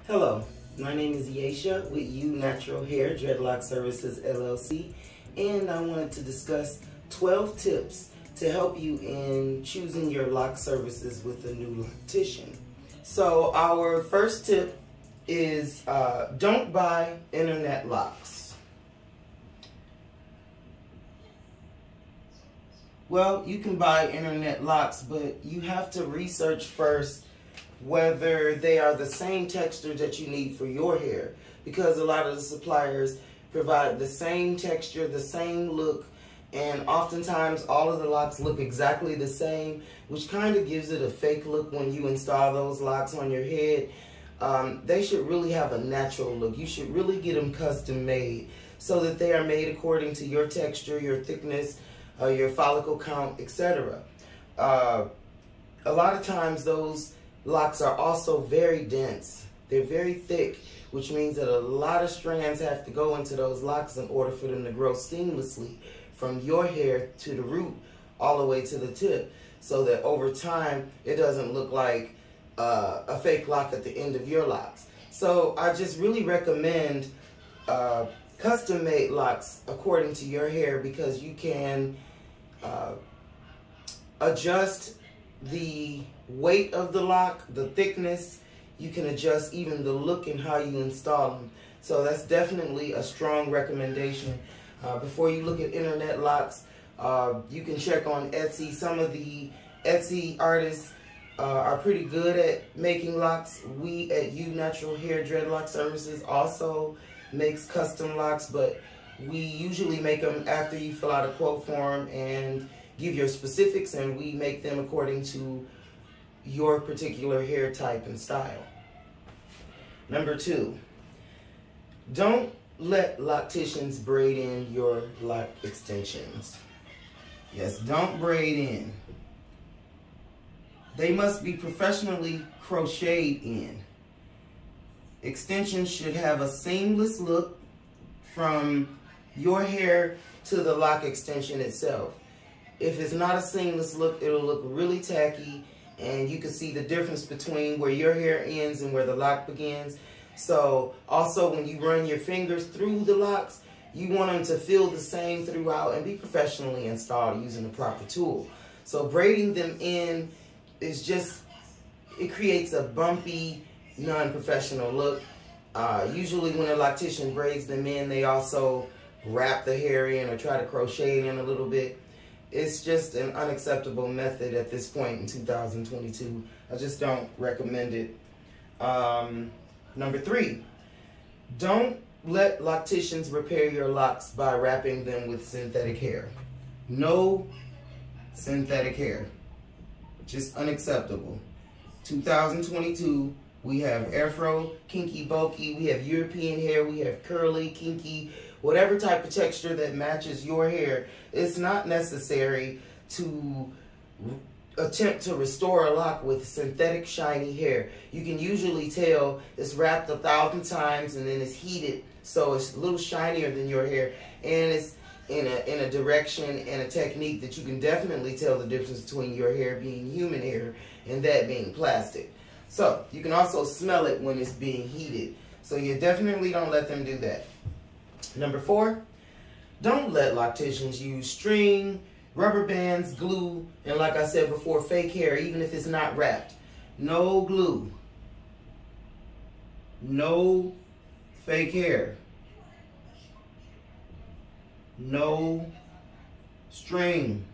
Hello, my name is Yesha with You Natural Hair Dreadlock Services LLC, and I wanted to discuss 12 tips to help you in choosing your lock services with a new loctician. So our first tip is don't buy internet locks. Well, you can buy internet locks, but you have to research first whether they are the same texture that you need for your hair, because a lot of the suppliers provide the same texture, the same look, and oftentimes all of the locks look exactly the same, which kind of gives it a fake look when you install those locks on your head. They should really have a natural look. You should really get them custom made so that they are made according to your texture, your thickness, your follicle count, etc. A lot of times those locks are also very dense. They're very thick, which means that a lot of strands have to go into those locks in order for them to grow seamlessly from your hair to the root all the way to the tip, so that over time it doesn't look like a fake lock at the end of your locks. So I just really recommend custom made locks according to your hair, because you can adjust the weight of the lock, the thickness. You can adjust even the look and how you install them. So that's definitely a strong recommendation. Before you look at internet locks, you can check on Etsy. Some of the Etsy artists are pretty good at making locks. We at You Natural Hair Dreadlock Services also makes custom locks, but we usually make them after you fill out a quote form and give your specifics, and we make them according to your particular hair type and style. Number 2, don't let locticians braid in your lock extensions. Yes, don't braid in. They must be professionally crocheted in. Extensions should have a seamless look from your hair to the lock extension itself. If it's not a seamless look, it'll look really tacky, and you can see the difference between where your hair ends and where the lock begins. So also, when you run your fingers through the locks, you want them to feel the same throughout and be professionally installed using the proper tool. So braiding them in is just, it creates a bumpy, non-professional look. Usually when a loctician braids them in, they also wrap the hair in or try to crochet it in a little bit. It's just an unacceptable method at this point in 2022. I just don't recommend it. Number 3, don't let locticians repair your locks by wrapping them with synthetic hair. No synthetic hair. Just unacceptable. 2022, we have Afro, kinky, bulky, we have European hair, we have curly, kinky, whatever type of texture that matches your hair. It's not necessary to attempt to restore a lock with synthetic shiny hair. You can usually tell it's wrapped 1,000 times and then it's heated, so it's a little shinier than your hair, and it's in a direction and a technique that you can definitely tell the difference between your hair being human hair and that being plastic. So you can also smell it when it's being heated. So you definitely don't let them do that. Number 4, don't let locticians use string, rubber bands, glue, and like I said before, fake hair, even if it's not wrapped. No glue. No fake hair. No string.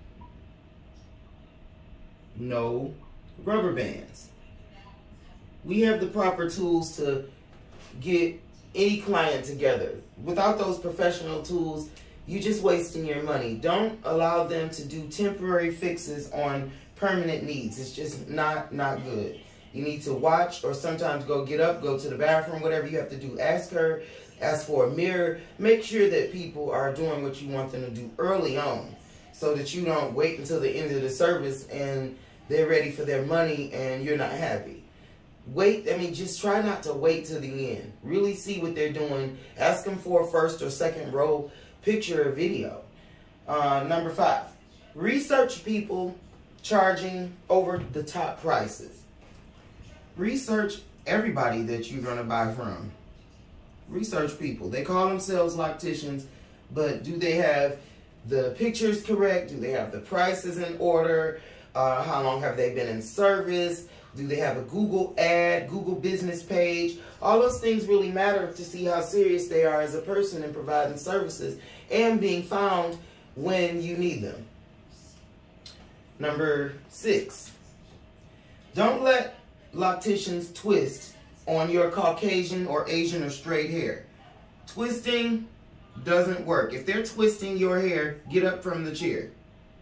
No rubber bands. We have the proper tools to get any client together. Without those professional tools, you're just wasting your money. Don't allow them to do temporary fixes on permanent needs. It's just not good. You need to watch, or sometimes get up, go to the bathroom, whatever you have to do. Ask her, ask for a mirror. Make sure that people are doing what you want them to do early on, so that you don't wait until the end of the service and they're ready for their money and you're not happy. Just try not to wait till the end. Really see what they're doing. Ask them for a first or second row picture or video. Number 5, research people charging over the top prices. Research everybody that you're going to buy from. Research people. They call themselves locticians, but do they have the pictures correct? Do they have the prices in order? How long have they been in service? Do they have a Google ad, Google business page? All those things really matter to see how serious they are as a person in providing services and being found when you need them. Number 6, don't let locticians twist on your Caucasian or Asian or straight hair. Twisting doesn't work. If they're twisting your hair, get up from the chair.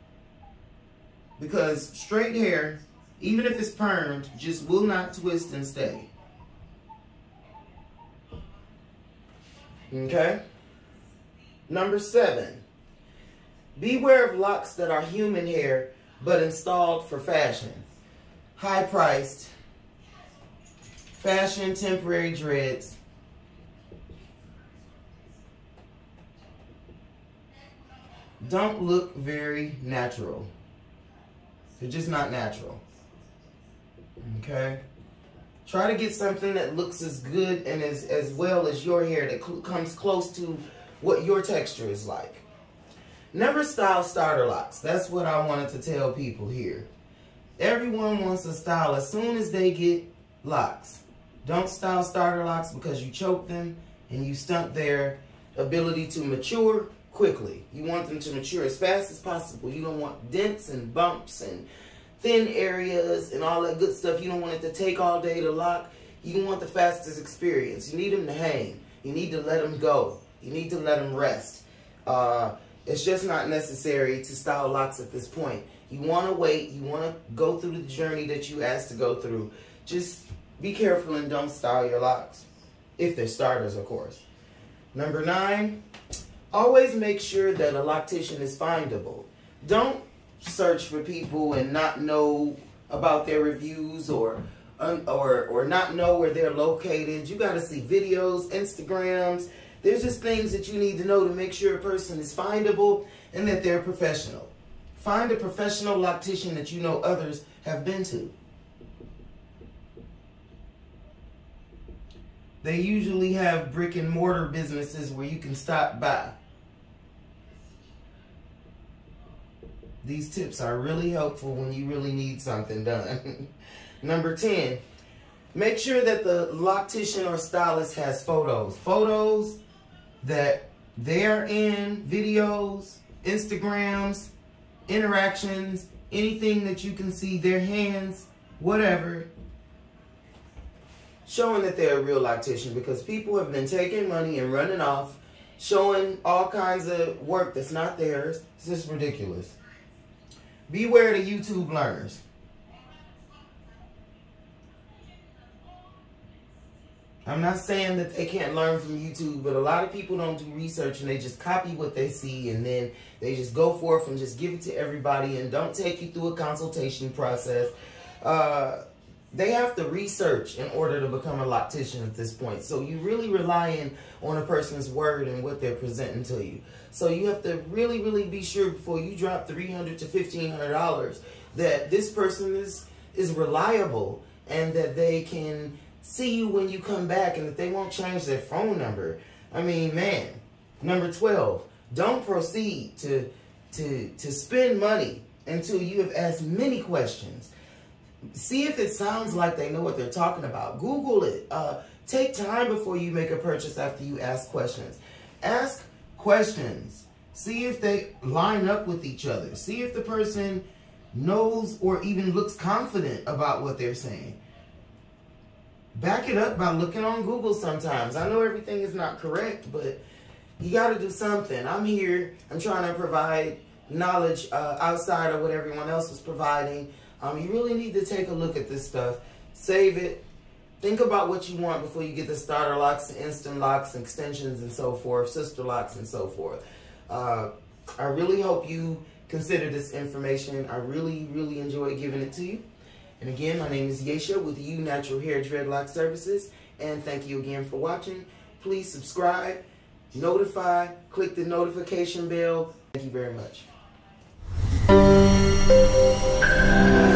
Because straight hair, even if it's permed, just will not twist and stay. Okay? Number 7, beware of locks that are human hair but installed for fashion. High-priced, fashion, temporary dreads. Don't look very natural. They're just not natural. Okay? Try to get something that looks as good and as well as your hair, that comes close to what your texture is like. Never style starter locks. That's what I wanted to tell people here. Everyone wants a style as soon as they get locks. Don't style starter locks because you choke them and you stunt their ability to mature quickly. You want them to mature as fast as possible. You don't want dents and bumps and thin areas and all that good stuff. You don't want it to take all day to lock. You want the fastest experience. You need them to hang. You need to let them go. You need to let them rest. It's just not necessary to style locks at this point. You want to wait. You want to go through the journey that you asked to go through. Just be careful and don't style your locks. If they're starters, of course. Number 9, always make sure that a loctician is findable. Don't search for people and not know about their reviews or not know where they're located. You got to see videos, Instagrams. There's just things that you need to know to make sure a person is findable and that they're professional. Find a professional loctician that you know others have been to. They usually have brick and mortar businesses where you can stop by. These tips are really helpful when you really need something done. Number 10, make sure that the loctician or stylist has photos. Photos that they're in, videos, Instagrams, interactions, anything that you can see, their hands, whatever, showing that they're a real loctician, because people have been taking money and running off, showing all kinds of work that's not theirs. It's just ridiculous. Beware the YouTube learners. I'm not saying that they can't learn from YouTube, but a lot of people don't do research and they just copy what they see and then they just go forth and just give it to everybody and don't take you through a consultation process. They have to research in order to become a loctician at this point. So you're really relying on a person's word and what they're presenting to you. So you have to really, really be sure before you drop $300 to $1,500 that this person is reliable and that they can see you when you come back and that they won't change their phone number. I mean, man. Number 12, don't proceed to spend money until you have asked many questions. See if it sounds like they know what they're talking about. Google it. Take time before you make a purchase after you ask questions. Ask questions. See if they line up with each other. See if the person knows or even looks confident about what they're saying. Back it up by looking on Google sometimes. I know everything is not correct, but you got to do something. I'm here. I'm trying to provide knowledge outside of what everyone else is providing. You really need to take a look at this stuff. Save it. Think about what you want before you get the starter locks, the instant locks, extensions, and so forth, sister locks, and so forth. I really hope you consider this information. I really, really enjoyed giving it to you. And again, my name is Yesha with You Natural Hair Dreadlock Services. And thank you again for watching. Please subscribe, notify, click the notification bell. Thank you very much.